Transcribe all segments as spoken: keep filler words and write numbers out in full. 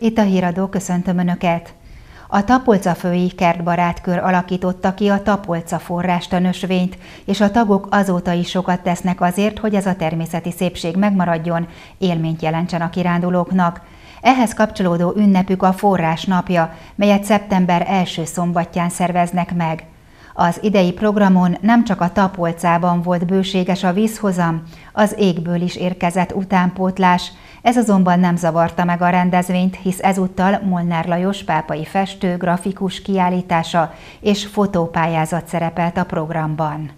Itt a Híradó, köszöntöm Önöket! A Tapolcaföldi Kertbarátkör alakította ki a Tapolca forrástanösvényt, és a tagok azóta is sokat tesznek azért, hogy ez a természeti szépség megmaradjon, élményt jelentsen a kirándulóknak. Ehhez kapcsolódó ünnepük a Forrás napja, melyet szeptember első szombatján szerveznek meg. Az idei programon nem csak a Tapolcában volt bőséges a vízhozam, az égből is érkezett utánpótlás. Ez azonban nem zavarta meg a rendezvényt, hisz ezúttal Molnár Lajos pápai festő, grafikus kiállítása és fotópályázat szerepelt a programban.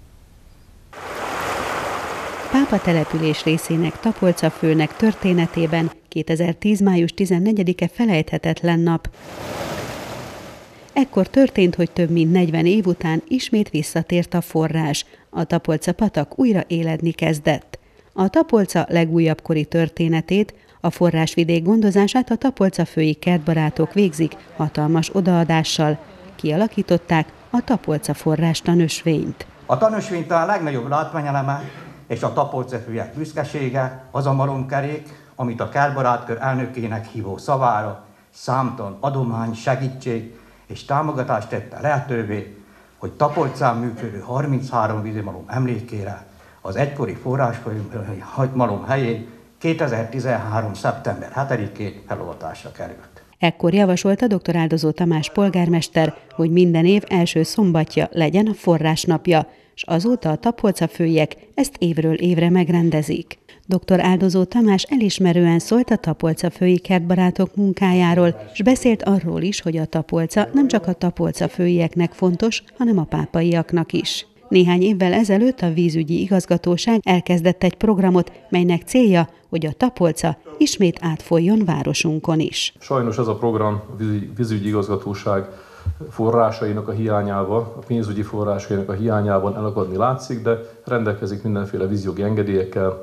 Pápa település részének Tapolcaföldnek történetében kétezer-tíz. május tizennegyedike felejthetetlen nap. Ekkor történt, hogy több mint negyven év után ismét visszatért a forrás. A Tapolca-patak újra éledni kezdett. A Tapolca legújabb kori történetét, a forrásvidék gondozását a Tapolcaföldi kertbarátok végzik hatalmas odaadással. Kialakították a Tapolca forrástanösvényt. A tanösvény talán a legnagyobb látványeleme és a tapolcaföldiek büszkesége az a malomkerék, amit a kertbarátkör elnökének hívó szavára számtalan adomány, segítség és támogatást tette lehetővé, hogy Tapolcán működő harminchárom vízimalom emlékére az egykori forrásmalom helyén kétezer-tizenhárom. szeptember hetedikén feloltásra került. Ekkor javasolta dr. Áldozó Tamás polgármester, hogy minden év első szombatja legyen a forrásnapja, és azóta a tapolcaföldiek ezt évről évre megrendezik. dr. Áldozó Tamás elismerően szólt a tapolcaföldi kertbarátok munkájáról, és beszélt arról is, hogy a Tapolca nem csak a tapolcaföldieknek fontos, hanem a pápaiaknak is. Néhány évvel ezelőtt a vízügyi igazgatóság elkezdett egy programot, melynek célja, hogy a Tapolca ismét átfolyjon városunkon is. Sajnos ez a program a vízügyi igazgatóság forrásainak a hiányával, a pénzügyi forrásainak a hiányában elakadni látszik, de rendelkezik mindenféle vízjogi engedélyekkel,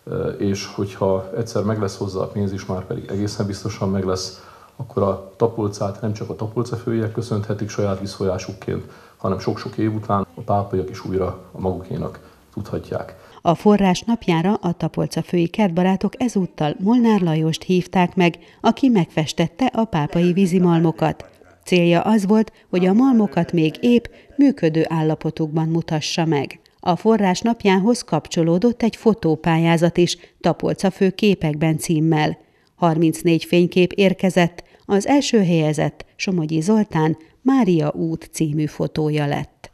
és hogyha egyszer meg lesz hozzá a pénz is, már pedig egészen biztosan meg lesz, akkor a Tapolcát nem csak a tapolcaföldiek köszönhetik saját vízfolyásukként, hanem sok-sok év után a pápaiak is újra a magukénak tudhatják. A forrás napjára a tapolcaföldi kertbarátok ezúttal Molnár Lajost hívták meg, aki megfestette a pápai vízimalmokat. Célja az volt, hogy a malmokat még épp, működő állapotukban mutassa meg. A forrás napjához kapcsolódott egy fotópályázat is, Tapolcaföld képekben címmel. harmincnégy fénykép érkezett, az első helyezett Somogyi Zoltán Mária út című fotója lett.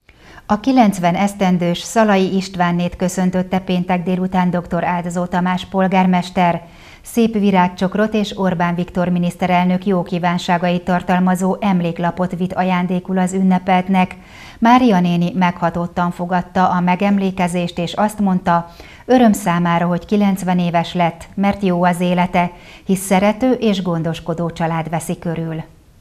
A kilencven esztendős Szalai Istvánnét köszöntötte péntek délután dr. Áldozó Tamás polgármester. Szép virágcsokrot és Orbán Viktor miniszterelnök jó kívánságait tartalmazó emléklapot vitt ajándékul az ünnepeltnek. Mária néni meghatottan fogadta a megemlékezést, és azt mondta, öröm számára, hogy kilencven éves lett, mert jó az élete, hisz szerető és gondoskodó család veszi körül.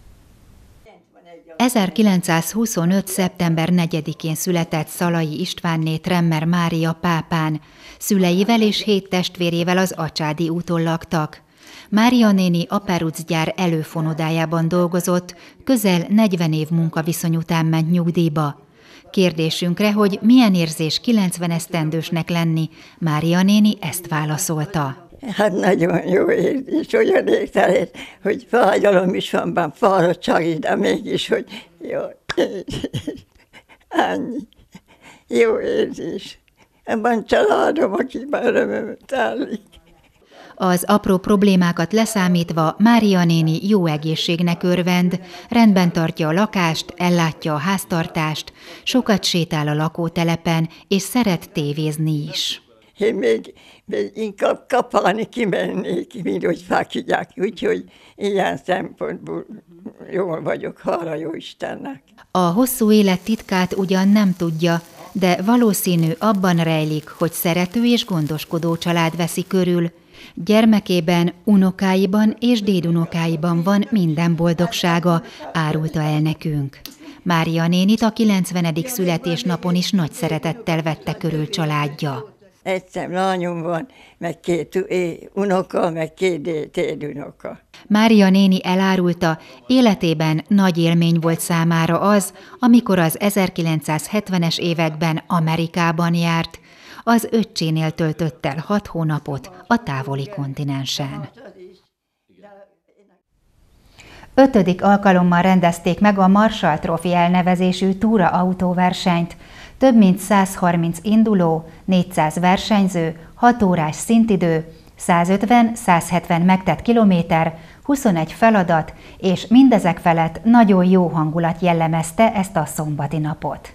ezerkilencszázhuszonöt. szeptember negyedikén született Szalai Istvánné Tremmer Mária pápán. Szüleivel és hét testvérével az Acsádi úton laktak. Mária néni a Peruc gyár előfonodájában dolgozott, közel negyven év munkaviszony után ment nyugdíjba. Kérdésünkre, hogy milyen érzés kilencven esztendősnek lenni, Mária néni ezt válaszolta. Hát nagyon jó érzés, olyan értelés, hogy fájdalom is van benne, fáradtság is, de mégis, hogy jó érzés. Annyi. Jó érzés. Van családom, akiben örömömet állik. Az apró problémákat leszámítva Mária néni jó egészségnek örvend, rendben tartja a lakást, ellátja a háztartást, sokat sétál a lakótelepen, és szeret tévézni is. Én még, még inkább kapálni kimennék, mint hogy fákidják, úgyhogy ilyen szempontból jól vagyok, hála jó Istennek. A hosszú élet titkát ugyan nem tudja, de valószínű abban rejlik, hogy szerető és gondoskodó család veszi körül. Gyermekében, unokáiban és dédunokáiban van minden boldogsága, árulta el nekünk. Mária nénit a kilencvenedik születésnapon is nagy szeretettel vette körül családja. Egyszer lányom van, meg két unoka, meg két dédunoka. Mária néni elárulta, életében nagy élmény volt számára az, amikor az ezerkilencszázhetvenes években Amerikában járt. Az öccsénél töltött el hat hónapot a távoli kontinensen. Ötödik alkalommal rendezték meg a Marshall Trophy elnevezésű túra autóversenyt. Több mint száz harminc induló, négyszáz versenyző, hat órás szintidő, százötven-száz hetven megtett kilométer, huszonegy feladat, és mindezek felett nagyon jó hangulat jellemezte ezt a szombati napot.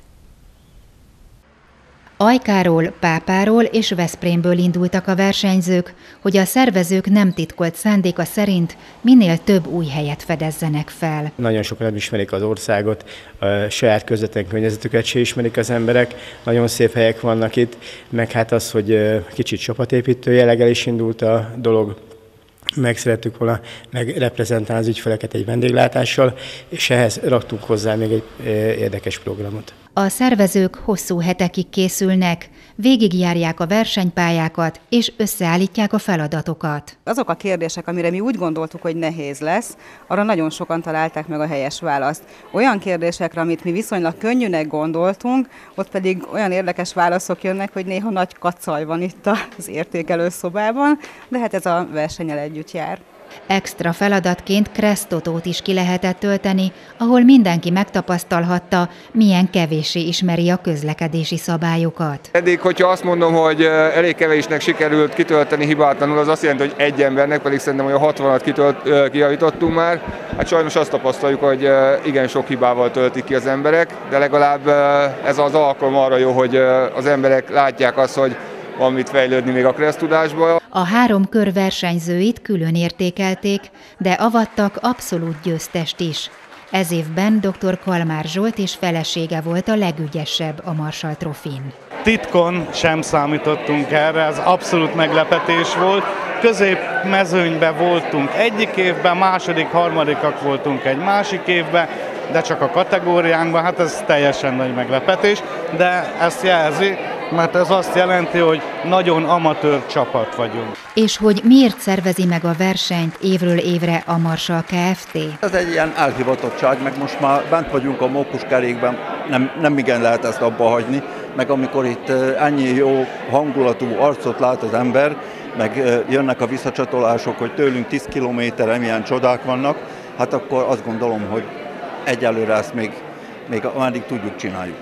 Ajkáról, Pápáról és Veszprémből indultak a versenyzők, hogy a szervezők nem titkolt szándéka szerint minél több új helyet fedezzenek fel. Nagyon sokan nem ismerik az országot, a saját közvetlen környezetüket se ismerik az emberek, nagyon szép helyek vannak itt, meg hát az, hogy kicsit csapatépítő jelleggel is indult a dolog. Meg szerettük volna megreprezentálni az ügyfeleket egy vendéglátással, és ehhez raktunk hozzá még egy érdekes programot. A szervezők hosszú hetekig készülnek, végigjárják a versenypályákat és összeállítják a feladatokat. Azok a kérdések, amire mi úgy gondoltuk, hogy nehéz lesz, arra nagyon sokan találták meg a helyes választ. Olyan kérdésekre, amit mi viszonylag könnyűnek gondoltunk, ott pedig olyan érdekes válaszok jönnek, hogy néha nagy kacaj van itt az értékelőszobában, de hát ez a versennyel együtt jár. Extra feladatként Kresztotót is ki lehetett tölteni, ahol mindenki megtapasztalhatta, milyen kevéssé ismeri a közlekedési szabályokat. Eddig, hogyha azt mondom, hogy elég kevésnek sikerült kitölteni hibátlanul, az azt jelenti, hogy egy embernek, pedig szerintem olyan hatvanat kitölt, kijavítottunk már. Hát sajnos azt tapasztaljuk, hogy igen sok hibával töltik ki az emberek, de legalább ez az alkalom arra jó, hogy az emberek látják azt, hogy van mit fejlődni még a kressztudásban. A három kör versenyzőit külön értékelték, de avattak abszolút győztest is. Ez évben dr. Kalmár Zsolt és felesége volt a legügyesebb a Marshall Trophy-n. Titkon sem számítottunk erre, ez abszolút meglepetés volt. Középmezőnyben voltunk egyik évben, második, harmadikak voltunk egy másik évben, de csak a kategóriánkban, hát ez teljesen nagy meglepetés, de ezt jelzi, mert ez azt jelenti, hogy nagyon amatőr csapat vagyunk. És hogy miért szervezi meg a versenyt évről évre a Marshall Kft? Ez egy ilyen elhivatottság, meg most már bent vagyunk a mókuskerékben, nem, nem igen lehet ezt abba hagyni, meg amikor itt ennyi jó hangulatú arcot lát az ember, meg jönnek a visszacsatolások, hogy tőlünk tíz kilométerre milyen csodák vannak, hát akkor azt gondolom, hogy egyelőre ezt még, még ameddig tudjuk csináljuk.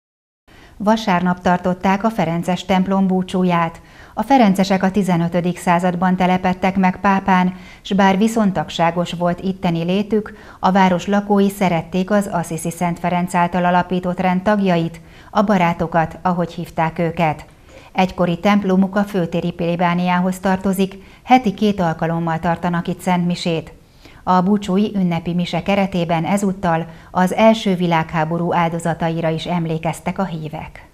Vasárnap tartották a ferences templom búcsúját. A ferencesek a tizenötödik században telepedtek meg Pápán, s bár viszontagságos volt itteni létük, a város lakói szerették az Assisi Szent Ferenc által alapított rend tagjait, a barátokat, ahogy hívták őket. Egykori templomuk a főtéri plébániához tartozik, heti két alkalommal tartanak itt szentmisét. A búcsúi ünnepi mise keretében ezúttal az első világháború áldozataira is emlékeztek a hívek.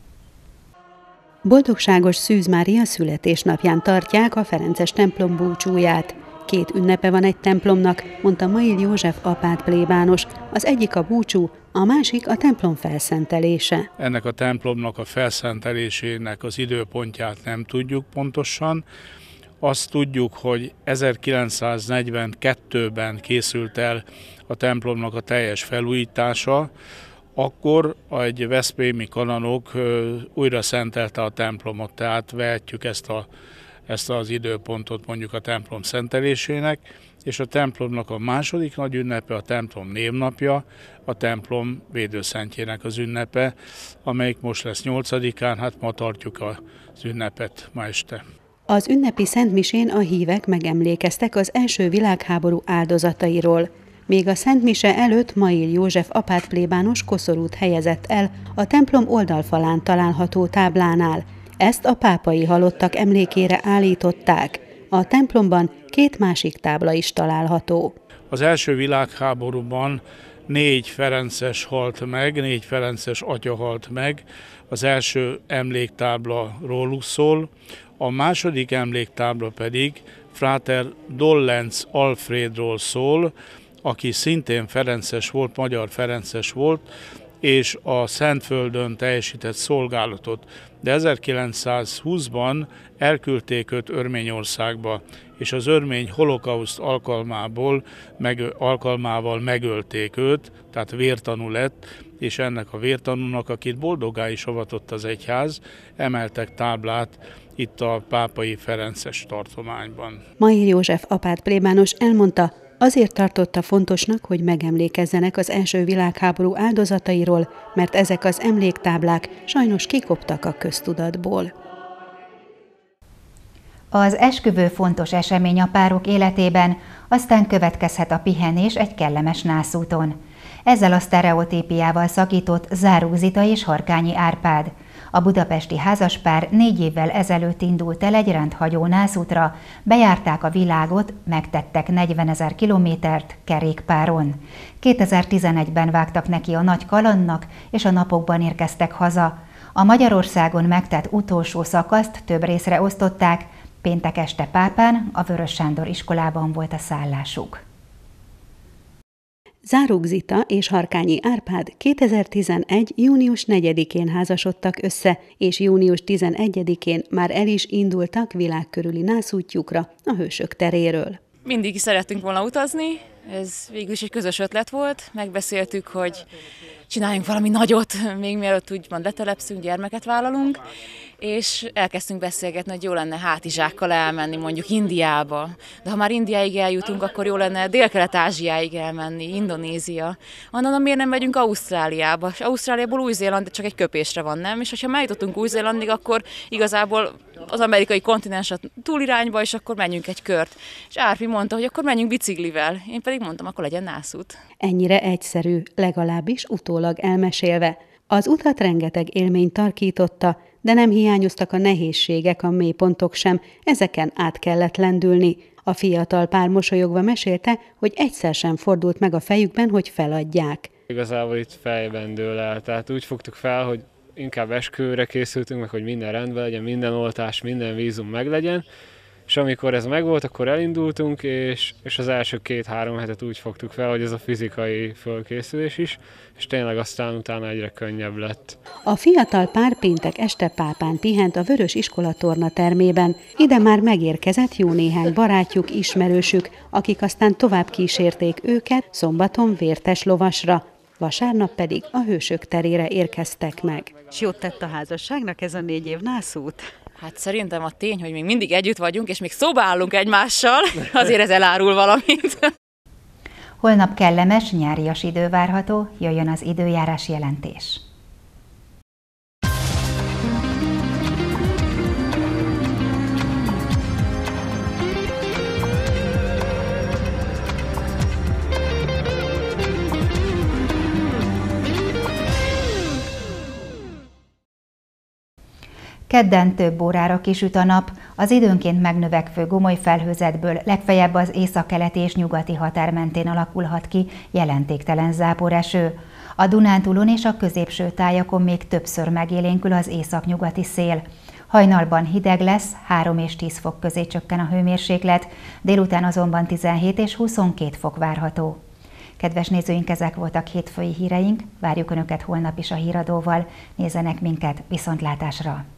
Boldogságos Szűz Mária születésnapján tartják a ferences templom búcsúját. Két ünnepe van egy templomnak, mondta Mail József apát plébános. Az egyik a búcsú, a másik a templom felszentelése. Ennek a templomnak a felszentelésének az időpontját nem tudjuk pontosan. Azt tudjuk, hogy ezerkilencszáznegyvenkettőben készült el a templomnak a teljes felújítása, akkor egy veszprémi kanonok újra szentelte a templomot, tehát vehetjük ezt, a, ezt az időpontot mondjuk a templom szentelésének, és a templomnak a második nagy ünnepe, a templom névnapja, a templom védőszentjének az ünnepe, amelyik most lesz nyolcadikán, hát ma tartjuk az ünnepet ma este. Az ünnepi szentmisén a hívek megemlékeztek az első világháború áldozatairól. Még a szentmise előtt Mail József apát plébános koszorút helyezett el a templom oldalfalán található táblánál. Ezt a pápai halottak emlékére állították. A templomban két másik tábla is található. Az első világháborúban négy ferences halt meg, négy ferences atya halt meg. Az első emléktábla róluk szól, a második emléktábla pedig Fráter Dollenz Alfredról szól, aki szintén ferences volt, magyar ferences volt, és a Szentföldön teljesített szolgálatot. De ezerkilencszázhúszban elküldték őt Örményországba, és az örmény holokauszt alkalmából, meg, alkalmával megölték őt, tehát vértanú lett, és ennek a vértanúnak, akit boldoggá is avatott az egyház, emeltek táblát itt a pápai ferences tartományban. Mail József apát plébános elmondta, Azért tartotta fontosnak, hogy megemlékezzenek az első világháború áldozatairól, mert ezek az emléktáblák sajnos kikoptak a köztudatból. Az esküvő fontos esemény a párok életében, aztán következhet a pihenés egy kellemes nászúton. Ezzel a sztereotípiával szakított Záruk Zita és Harkányi Árpád. A budapesti házaspár négy évvel ezelőtt indult el egy rendhagyó nászútra, bejárták a világot, megtettek negyvenezer kilométert kerékpáron. kétezer-tizenegyben vágtak neki a nagy kalandnak, és a napokban érkeztek haza. A Magyarországon megtett utolsó szakaszt több részre osztották, péntek este Pápán, a Vörös Sándor iskolában volt a szállásuk. Záruk Zita és Harkányi Árpád kétezer-tizenegy. június negyedikén házasodtak össze, és június tizenegyedikén már el is indultak világkörüli nászútjukra a Hősök teréről. Mindig szerettünk volna utazni, ez végül is egy közös ötlet volt, megbeszéltük, hogy csináljunk valami nagyot, még mielőtt úgymond letelepszünk, gyermeket vállalunk, és elkezdtünk beszélgetni, hogy jó lenne hátizsákkal elmenni mondjuk Indiába. De ha már Indiáig eljutunk, akkor jó lenne Dél-Kelet-Ázsiáig elmenni, Indonézia. Onnan miért nem megyünk Ausztráliába? És Ausztráliából Új-Zéland csak egy köpésre van, nem? És ha eljutottunk Új-Zélandig, akkor igazából az amerikai kontinens túlirányba, és akkor menjünk egy kört. És Árpi mondta, hogy akkor menjünk biciklivel. Én pedig mondtam, akkor legyen nászút. Ennyire egyszerű, legalábbis utólag elmesélve. Az utat rengeteg élmény tarkította, de nem hiányoztak a nehézségek, a mélypontok sem, ezeken át kellett lendülni. A fiatal pár mosolyogva mesélte, hogy egyszer sem fordult meg a fejükben, hogy feladják. Igazából itt fejben dől el, tehát úgy fogtuk fel, hogy inkább esküvőre készültünk, meg hogy minden rendben legyen, minden oltás, minden vízum meglegyen, és amikor ez megvolt, akkor elindultunk, és, és az első két-három hetet úgy fogtuk fel, hogy ez a fizikai fölkészülés is, és tényleg aztán utána egyre könnyebb lett. A fiatal pár péntek este Pápán pihent a Vörös Iskola torna termében. Ide már megérkezett jó néhány barátjuk, ismerősük, akik aztán tovább kísérték őket szombaton Vértes lovasra. Vasárnap pedig a Hősök terére érkeztek meg. És jót tett a házasságnak ez a négy év nászút? Hát szerintem a tény, hogy még mindig együtt vagyunk, és még szóba állunk egymással, azért ez elárul valamit. Holnap kellemes, nyárias idő várható, jöjjön az időjárás jelentés. Kedden több órára kisüt a nap, az időnként megnövekvő gomoly felhőzetből legfeljebb az északkeleti és nyugati határ mentén alakulhat ki jelentéktelen záporeső. A Dunántúlon és a középső tájakon még többször megélénkül az északnyugati szél. Hajnalban hideg lesz, három és tíz fok közé csökken a hőmérséklet, délután azonban tizenhét és huszonkét fok várható. Kedves nézőink, ezek voltak hétfői híreink, várjuk Önöket holnap is a híradóval, nézzenek minket viszontlátásra!